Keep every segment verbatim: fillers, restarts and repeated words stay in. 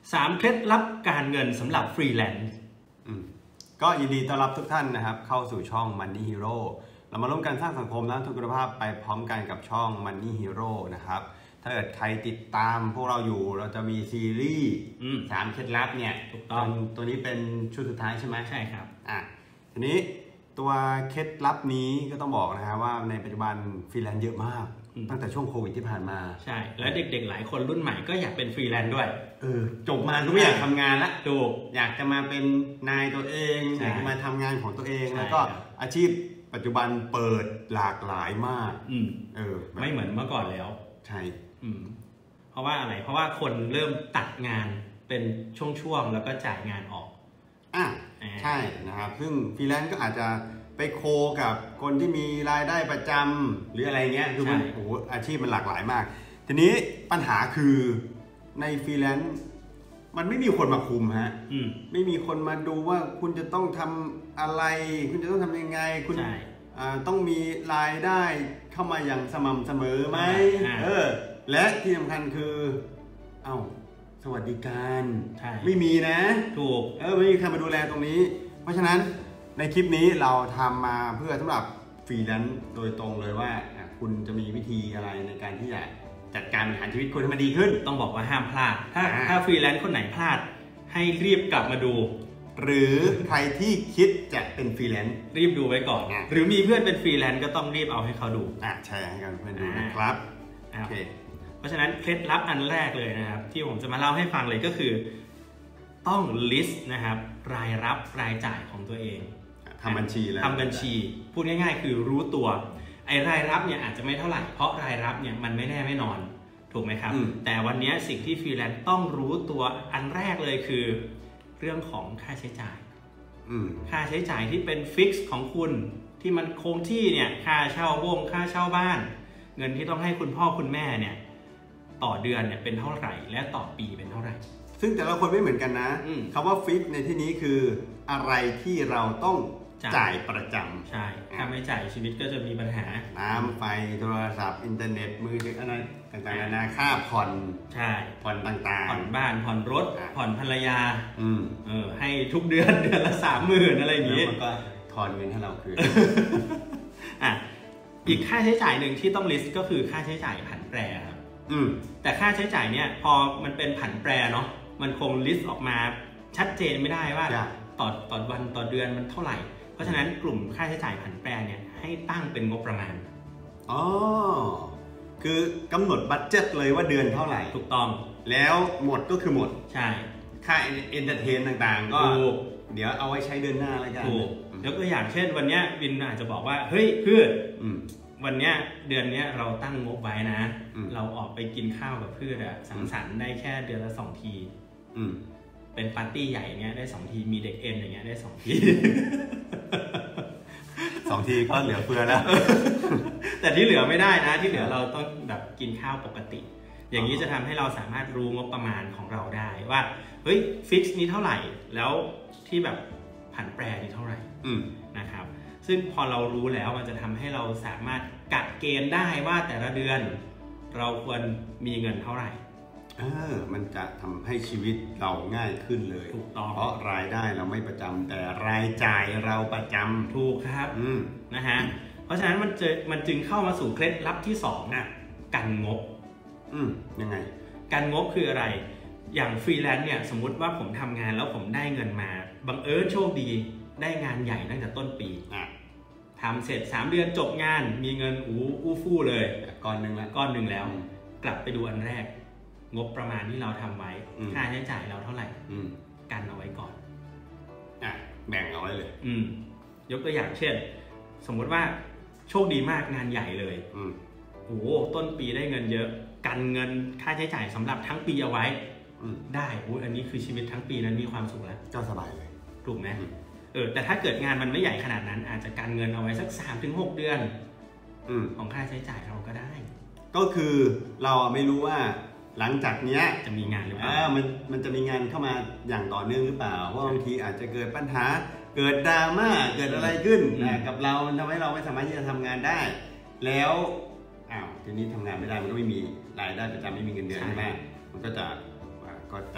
สามเคล็ดลับการเงินสำหรับฟรีแลนซ์ก็ยินดีต้อนรับทุกท่านนะครับเข้าสู่ช่อง Money Hero เรามาร่วมกันสร้างสังคมและทุกคุณภาพไปพร้อมกันกับช่อง Money Hero นะครับถ้าเกิดใครติดตามพวกเราอยู่เราจะมีซีรีส์สามเคล็ดลับเนี่ยถูกต้องตัวนี้เป็นชุดสุดท้ายใช่ไหมใช่ครับอ่ะทีนี้ตัวเคล็ดลับนี้ก็ต้องบอกนะครับว่าในปัจจุบันฟรีแลนซ์เยอะมากตั้งแต่ช่วงโควิดที่ผ่านมาใช่และเด็กๆหลายคนรุ่นใหม่ก็อยากเป็นฟรีแลนซ์ด้วยเออจบมาก็ไม่อยากทำงานละถูกอยากจะมาเป็นนายตัวเองอยากมาทำงานของตัวเองแล้วก็อาชีพปัจจุบันเปิดหลากหลายมากอืมเออไม่เหมือนเมื่อก่อนแล้วใช่อืมเพราะว่าอะไรเพราะว่าคนเริ่มตัดงานเป็นช่วงๆแล้วก็จ่ายงานออกอ่ะใช่นะครับซึ่งฟรีแลนซ์ก็อาจจะไปโคกับคนที่มีรายได้ประจำหรืออะไรเงี้ยคือมันโอ้โหอาชีพมันหลากหลายมากทีนี้ปัญหาคือในฟรีแลนซ์มันไม่มีคนมาคุมฮะไม่มีคนมาดูว่าคุณจะต้องทำอะไรคุณจะต้องทำยังไงคุณต้องมีรายได้เข้ามาอย่างสม่ำเสมอไหมเออและที่สำคัญคือเอ้าสวัสดิการไม่มีนะถูกเออไม่มีใครมาดูแลตรงนี้เพราะฉะนั้นในคลิปนี้เราทำมาเพื่อสำหรับฟรีแลนซ์โดยตรงเลยว่าคุณจะมีวิธีอะไรในการที่จะจัดการบริหารชีวิตคุณให้มันดีขึ้นต้องบอกว่าห้ามพลาดถ้าถ้าฟรีแลนซ์คนไหนพลาดให้รีบกลับมาดูหรือใครที่คิดจะเป็นฟรีแลนซ์รีบดูไว้ก่อนหรือมีเพื่อนเป็นฟรีแลนซ์ก็ต้องรีบเอาให้เขาดูอ่ะแชร์ให้กันเพื่อนดูนะครับโอเคเพราะฉะนั้นเคล็ดลับอันแรกเลยนะครับที่ผมจะมาเล่าให้ฟังเลยก็คือต้อง list นะครับรายรับรายจ่ายของตัวเองทำบัญชีแล้วทำบัญชีพูดง่ายๆคือรู้ตัวไอ้รายรับเนี่ยอาจจะไม่เท่าไหร่เพราะรายรับเนี่ยมันไม่แน่ไม่นอนถูกไหมครับแต่วันนี้สิ่งที่ฟรีแลนซ์ต้องรู้ตัวอันแรกเลยคือเรื่องของค่าใช้จ่ายค่าใช้จ่ายที่เป็นฟิกซ์ของคุณที่มันคงที่เนี่ยค่าเช่าบ้งค่าเช่าบ้านเงินที่ต้องให้คุณพ่อคุณแม่เนี่ยต่อเดือนเนี่ยเป็นเท่าไหร่และต่อปีเป็นเท่าไหร่ซึ่งแต่ละคนไม่เหมือนกันนะคำว่าฟิกในที่นี้คืออะไรที่เราต้องจ่ายประจำใช่ถ้าไม่จ่ายชีวิตก็จะมีปัญหาน้ำไฟโทรศัพท์อินเทอร์เน็ตมือถืออะไรต่างๆนานาค่าผ่อนใช่ผ่อนต่างๆผ่อนบ้านผ่อนรถผ่อนภรรยาอืมเออให้ทุกเดือนเดือนละสามหมื่นอะไรอย่างนี้มันก็ทอนเงินให้เราคืนอ่ะอีกค่าใช้จ่ายหนึ่งที่ต้องลิสต์ก็คือค่าใช้จ่ายผันแปรครับอืมแต่ค่าใช้จ่ายเนี่ยพอมันเป็นผันแปรเนาะมันคงลิสต์ออกมาชัดเจนไม่ได้ว่าต่อต่อวันต่อเดือนมันเท่าไหร่เพราะฉะนั้นกลุ่มค่าใช้จ่ายผันแปรเนี่ยให้ตั้งเป็นงบประมาณอ๋อคือกำหนดบัดเจ็ตเลยว่าเดือนเท่าไหร่ถูกต้องแล้วหมดก็คือหมดใช่ค่าเอนเตอร์เทนต่างๆก็เดี๋ยวเอาไว้ใช้เดือนหน้าแล้วกันยกตัวอย่างเช่นวันนี้วินอาจจะบอกว่าเฮ้ยเพื่อนวันนี้เดือนนี้เราตั้งงบไว้นะเราออกไปกินข้าวกับเพื่อนอะสังสรรค์ได้แค่เดือนละสองทีเป็นปาร์ตี้ใหญ่เงี้ยได้สองทีมีเด็กเอ็นอย่างเงี้ยได้สองทีสองทีก็เหลือเฟือแล้วแต่ที่เหลือไม่ได้นะที่เหลือเราต้องแบบกินข้าวปกติอย่างนี้จะทำให้เราสามารถรู้งบประมาณของเราได้ว่าเฮ้ยฟิกซ์นี้เท่าไหร่แล้วที่แบบผันแปรนี้เท่าไหร่นะครับซึ่งพอเรารู้แล้วมันจะทำให้เราสามารถกะเกณฑ์ได้ว่าแต่ละเดือนเราควรมีเงินเท่าไหร่เออมันจะทำให้ชีวิตเราง่ายขึ้นเลยถูกต้องเพราะรายได้เราไม่ประจำแต่รายจ่ายเราประจำถูกครับนะฮะเพราะฉะนั้นมันจะมันจึงเข้ามาสู่เคล็ดลับที่สองนะกันงบอืมยังไงกันงบคืออะไรอย่างฟรีแลนซ์เนี่ยสมมุติว่าผมทำงานแล้วผมได้เงินมาบังเอิญโชคดีได้งานใหญ่ตั้งแต่ต้นปีทำเสร็จสามเดือนจบงานมีเงินอู้อู้ฟู่เลยก้อนหนึ่งแล้วก้อนหนึ่งแล้วกลับไปดูอันแรกงบประมาณที่เราทำไว้ค่าใช้จ่ายเราเท่าไหร่กันเอาไว้ก่อนอ่ะแบ่งเอาไว้เลยอืมยกตัวอย่างเช่นสมมติว่าโชคดีมากงานใหญ่เลยโอ้โหต้นปีได้เงินเยอะกันเงินค่าใช้จ่ายสำหรับทั้งปีเอาไว้ได้โอ้ยอันนี้คือชีวิตทั้งปีนั้นมีความสุขแล้วก็สบายเลยถูกไหมเออแต่ถ้าเกิดงานมันไม่ใหญ่ขนาดนั้นอาจจะกันเงินเอาไว้สัก สามถึงหก เดือนของค่าใช้จ่ายเราก็ได้ก็คือเราไม่รู้ว่าหลังจากนี้จะมีงานหรือเปล่ามันมันจะมีงานเข้ามาอย่างต่อเนื่องหรือเปล่าเพราะบางทีอาจจะเกิดปัญหาเกิดดราม่าเกิดอะไรขึ้นกับเรามันทำให้เราไม่สามารถที่จะทำงานได้แล้วอ้าวทีนี้ทำงานไม่ได้มันก็ไม่มีรายได้ประจำไม่มีเงินเดือนใช่ไหมมันก็จะก็จะ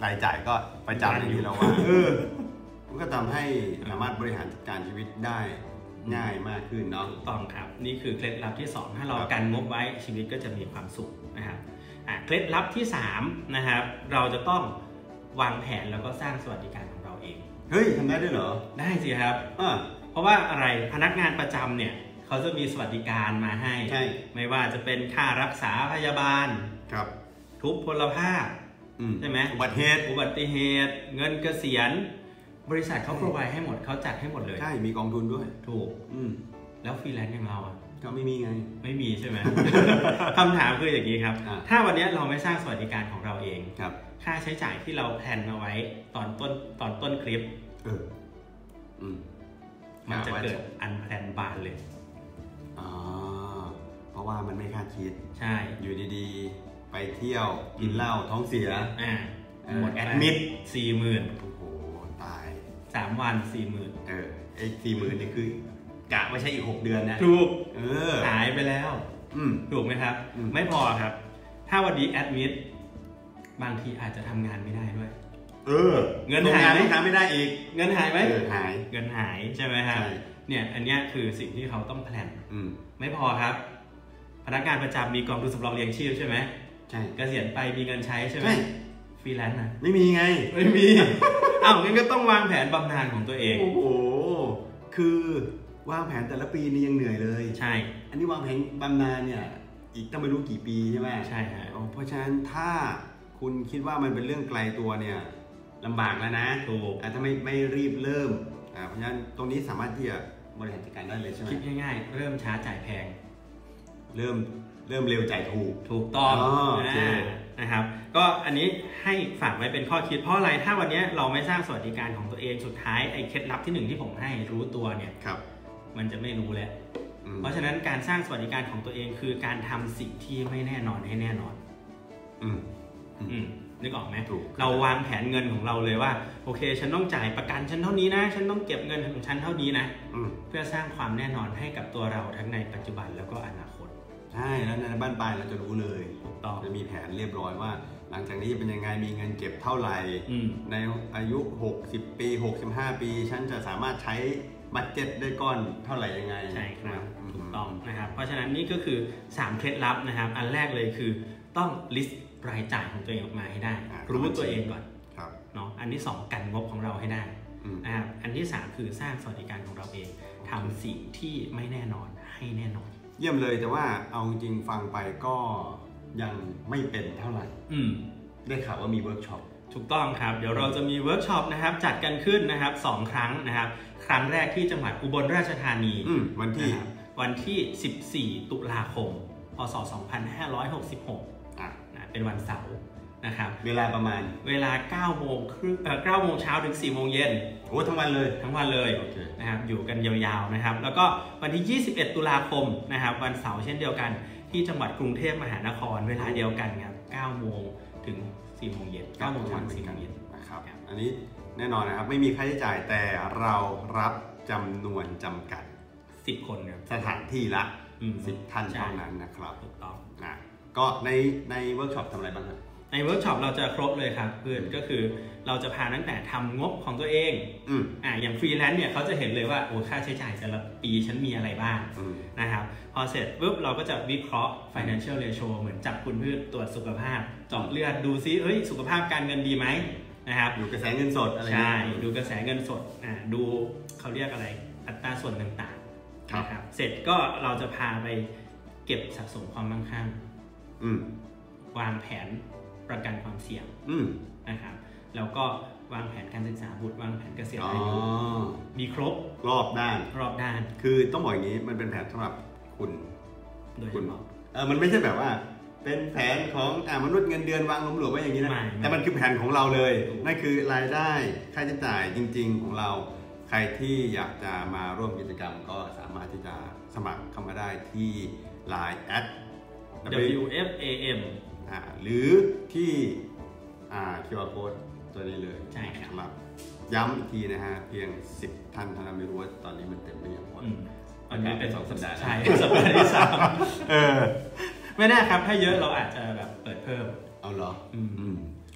รายจ่ายก็ประจำอย่างที่เราว่าเออมันก็ทำให้สามารถบริหารจัดการชีวิตได้ง่ายมากขึ้นเนาะถูกต้องครับนี่คือเคล็ดลับที่สองถ้าเรากันงบไว้ชีวิตก็จะมีความสุขนะครับเคล็ดลับที่สามนะครับเราจะต้องวางแผนแล้วก็สร้างสวัสดิการของเราเองเฮ้ยทำได้ด้วยเหรอได้สิครับเพราะว่าอะไรพนักงานประจำเนี่ยเขาจะมีสวัสดิการมาให้ไม่ว่าจะเป็นค่ารักษาพยาบาลครับทุพพลภาพใช่ไหมอุบัติเหตุอุบัติเหตุเงินเกษียณบริษัทเขาโปรไวด์ให้หมดเขาจัดให้หมดเลยใช่มีกองทุนด้วยถูกแล้วฟรีแลนซ์อย่างเราอ่ะก็ไม่มีไงไม่มีใช่ไหม คำถามคืออย่างนี้ครับถ้าวันนี้เราไม่สร้างสวัสดิการของเราเองครับค่าใช้จ่ายที่เราแพลนเอาไว้ตอนต้นตอนต้นคลิปเอออืมมันจะเกิดอันแพลนบานเลยอ๋อเพราะว่ามันไม่คาดคิดใช่อยู่ดีๆไปเที่ยวกินเหล้าท้องเสียอ่าหมดแอดมิดสี่หมื่นโอ้โหตายสามวันสี่หมื่นเออไอ้สี่หมื่นนี่คือกะไม่ใช่อีกหกเดือนนะถูกเออหายไปแล้วถูกไหมครับไม่พอครับถ้าวันดีแอดมิดบางทีอาจจะทำงานไม่ได้ด้วยเออเงินหายทำไม่ได้อีกเงินหายไหมหายเงินหายใช่ไหมครับเนี่ยอันนี้คือสิ่งที่เขาต้องแพลนไม่พอครับพนักงานประจำมีกองทุนสำรองเลี้ยงชีพใช่ไหมใช่เกษียณไปมีเงินใช้ใช่ไหมฟรีแลนซ์นะไม่มีไงไม่มีอ้าวงั้นก็ต้องวางแผนบำนาญของตัวเองโอ้โหคือวางแผนแต่ละปีนี่ยังเหนื่อยเลยใช่อันนี้วางแผนบำนาญเนี่ยอีกต้องไม่รู้กี่ปีใช่ไหมใช่ฮะเพราะฉะนั้นถ้าคุณคิดว่ามันเป็นเรื่องไกลตัวเนี่ยลำบากแล้วนะถูกถ้าไม่ไม่รีบเริ่มเพราะฉะนั้นตรงนี้สามารถที่จะบริหารจัดการได้เลยใช่ไหมคิดง่ายๆเริ่มช้าจ่ายแพงเริ่มเริ่มเร็วจ่ายถูกถูกต้องนะครับก็อันนี้ให้ฝากไว้เป็นข้อคิดเพราะอะไรถ้าวันนี้เราไม่สร้างสวัสดิการของตัวเองสุดท้ายไอ้เคล็ดลับที่หนึ่งที่ผมให้รู้ตัวเนี่ยมันจะไม่รู้แล้วเพราะฉะนั้นการสร้างสวัสดิการของตัวเองคือการทำสิ่งที่ไม่แน่นอนให้แน่นอนอืมอืมนึกออกไหมเราวางแผนเงินของเราเลยว่าโอเคฉันต้องจ่ายประกันฉันเท่านี้นะฉันต้องเก็บเงินของฉันเท่านี้นะเพื่อสร้างความแน่นอนให้กับตัวเราทั้งในปัจจุบันแล้วก็อนาคตใช่แล้วในบ้านปลายเราจะรู้เลยจะมีแผนเรียบร้อยว่าหลังจากนี้เป็นยังไงมีเงินเก็บเท่าไหร่ในอายุหกสิบปีหกสิบห้าปีฉันจะสามารถใช้บัดเจ็ตได้ก้อนเท่าไหร่ยังไงใช่ครับถูกต้องนะครับเพราะฉะนั้นนี่ก็คือสามเคล็ดลับนะครับอันแรกเลยคือต้อง list รายจ่ายของตัวเองออกมาให้ได้รู้ตัวเองก่อนเนาะอันที่สองกันงบของเราให้ได้นะครับอันที่สามคือสร้างสวัสดิการของเราเองทำสิ่งที่ไม่แน่นอนให้แน่นอนเยี่ยมเลยแต่ว่าเอาจริงฟังไปก็ยังไม่เป็นเท่าไหร่ได้ข่าวว่ามีเวิร์กช็อปถูกต้องครับเดี๋ยวเราจะมีเวิร์กช็อปนะครับจัดกันขึ้นนะครับสองครั้งนะครับครั้งแรกที่จังหวัดอุบลราชธานีวันที่วันที่สิบสี่ตุลาคมพ.ศ. สองพันห้าร้อยหกสิบหกนะเป็นวันเสาร์นะครับเวลาประมาณเวลาเก้าโมงครึ่งเอ่อเก้าโมงเช้าถึงสี่โมงเย็นโอ้ทั้งวันเลยทั้งวันเลยนะครับอยู่กันยาวๆนะครับแล้วก็วันที่ยี่สิบเอ็ดตุลาคมนะครับวันเสาร์เช่นเดียวกันที่จังหวัดกรุงเทพมหานครเวลาเดียวกันครับเก้าโมงถึงสี่โมงเย็นเก้าโมงถึงสี่โมงเย็นนะครับอันนี้แน่นอนนะครับไม่มีค่าใช้จ่ายแต่เรารับจำนวนจำกัดสิบคนครับสถานที่ละสิบท่านเท่านั้นนะครับถูกต้องนะก็ในในเวิร์กช็อปทำอะไรบ้างครับในเวิร์กช็อปเราจะครบเลยครับเพื่อนก็คือเราจะพาตั้งแต่ทำงบของตัวเองอ่าอย่างฟรีแลนซ์เนี่ยเขาจะเห็นเลยว่าโอ้ค่าใช้จ่ายแต่ละปีฉันมีอะไรบ้างนะครับพอเสร็จปุ๊บเราก็จะวิเคราะห์ financial ratio เหมือนจับคุณเพื่อตรวจสุขภาพเจาะเลือดดูซิเฮ้ยสุขภาพการเงินดีไหมนะครับดูกระแสเงินสดอะไรใช่ดูกระแสเงินสดอ่าดูเขาเรียกอะไรอัตราส่วนต่างๆนะครับเสร็จก็เราจะพาไปเก็บสะสมความมั่งคั่งวางแผนประกันความเสี่ยงนะครับแล้วก็วางแผนการศึกษาบุตรวางแผนเกษียณอายุมีครบรอบด้านรอบด้านคือต้องบอกอย่างนี้มันเป็นแผนสำหรับคุณโดยเฉพาะเออมันไม่ใช่แบบว่าเป็นแผนของอ่ามนุษย์เงินเดือนวางหลวมๆไว้อย่างนี้นะแต่มันคือแผนของเราเลยนั่นคือรายได้ค่าใช้จ่ายจริงๆของเราใครที่อยากจะมาร่วมกิจกรรมก็สามารถที่จะสมัครเข้ามาได้ที่ ไลน์ แอทดับเบิลยู เอฟ เอ เอ็มอ่าหรือที่อ่า คิว อาร์ Code ตัวนี้เลยใช่ครับย้ำอีกทีนะฮะเพียงสิบท่านเท่านั้นไม่รู้ว่าตอนนี้มันเต็มหรือยังเพราะอันนี้เป็นสองสัปดาห์ใช่สัปดาห์ที่สามเออไม่แน่ครับถ้าเยอะเราอาจจะแบบเปิดเพิ่มเอาเหรออืมก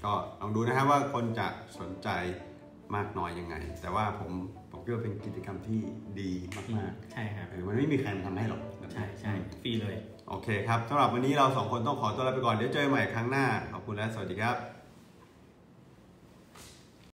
ก็ลองดูนะครับว่าคนจะสนใจมากน้อยยังไงแต่ว่าผมผมคิดว่าเป็นกิจกรรมที่ดีมากๆใช่ครับมันไม่มีใครทำให้หรอกใช่ใช่ฟรีเลยโอเคครับสำหรับวันนี้เราสองคนต้องขอตัวลาไปก่อนเดี๋ยวเจอใหม่ครั้งหน้าขอบคุณและสวัสดีครับ